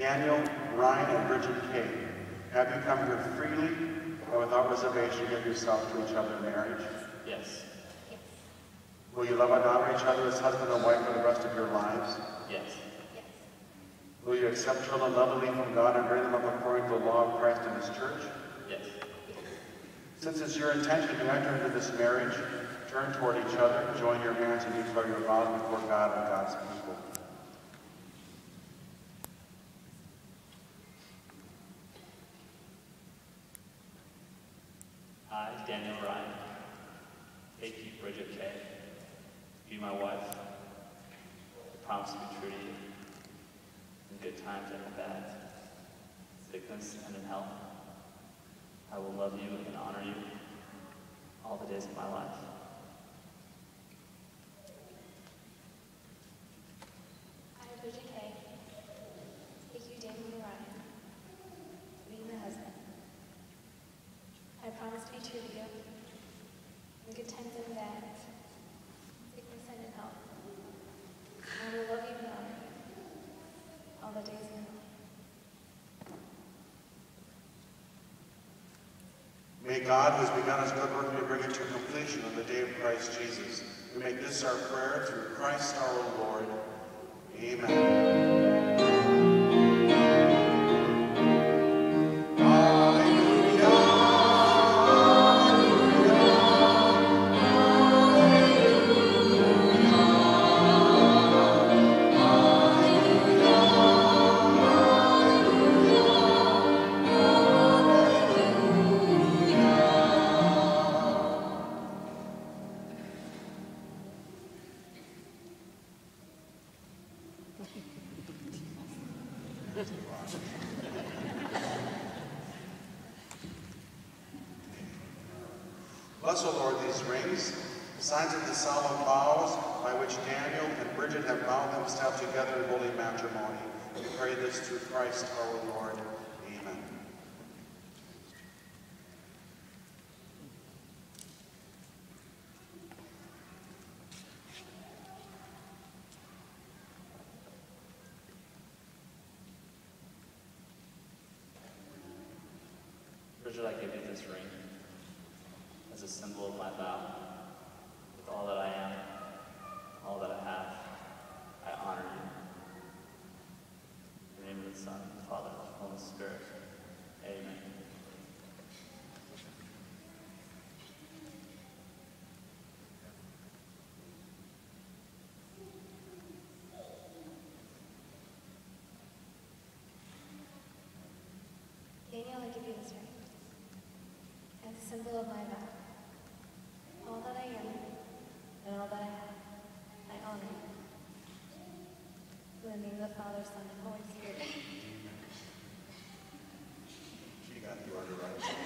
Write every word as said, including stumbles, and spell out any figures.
Daniel, Ryan, and Bridget Kay, have you come here freely or without reservation give yourself to each other in marriage? Yes. Yes. Will you love and honor each other as husband and wife for the rest of your lives? Yes. Yes. Will you accept children lovingly from God and bring them up according to the law of Christ and his church? Yes. Since it's your intention to enter into this marriage, turn toward each other, join your hands, and declare your vows before God and God's people. I, Daniel Ryan, take you, Bridget Kay, be my wife. I promise to be true to you in good times and in bad, sickness and in health. I will love you and honor you all the days of my life. I, Bridget Kay, take you, Daniel Ryan, to be my husband. I promise to be true to you in good times and bad, sickness and in health. I will love you and honor you all the days of my life. May God, who has begun his good work, may bring it to completion on the day of Christ Jesus. We make this our prayer through Christ our Lord. Amen. Bless, O Lord, these rings, signs of the solemn vows by which Daniel and Bridget have bound themselves together in holy matrimony. We pray this through Christ our Lord. Amen. Bridget, I give you this ring as a symbol of my vow. With all that I am, all that I have, I honor you. In the name of the Son, the Father, and the Holy Spirit. Amen. Daniel, I give you this ring as a symbol of my vow. All that I am and all that I have, I honor you. In the name of the Father, Son, and Holy Spirit. She got the order right.